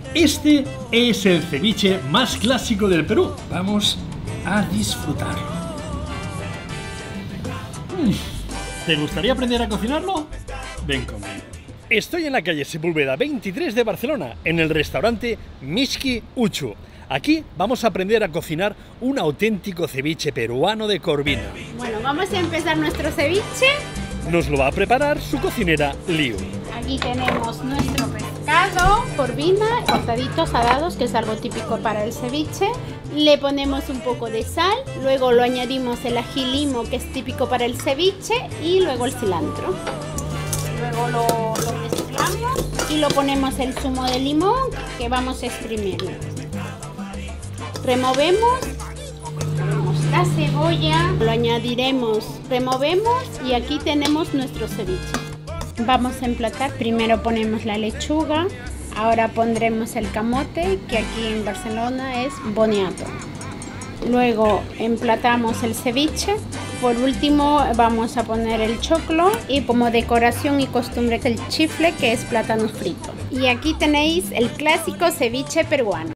Este es el ceviche más clásico del Perú. Vamos a disfrutarlo. ¿Te gustaría aprender a cocinarlo? Ven conmigo. Estoy en la calle Sepúlveda 23 de Barcelona, en el restaurante Mishki Uchu. Aquí vamos a aprender a cocinar un auténtico ceviche peruano de corvina. Bueno, vamos a empezar nuestro ceviche. Nos lo va a preparar su cocinera Liu. Aquí tenemos nuestro pescado, corvina, cortaditos, salados, que es algo típico para el ceviche. Le ponemos un poco de sal, luego lo añadimos el ají limo, que es típico para el ceviche, y luego el cilantro. Luego lo mezclamos y lo ponemos el zumo de limón que vamos a exprimirlo. Removemos la cebolla, lo añadiremos, removemos y aquí tenemos nuestro ceviche. Vamos a emplatar, primero ponemos la lechuga, ahora pondremos el camote, que aquí en Barcelona es boniato. Luego emplatamos el ceviche, por último vamos a poner el choclo y como decoración y costumbre el chifle, que es plátano frito. Y aquí tenéis el clásico ceviche peruano.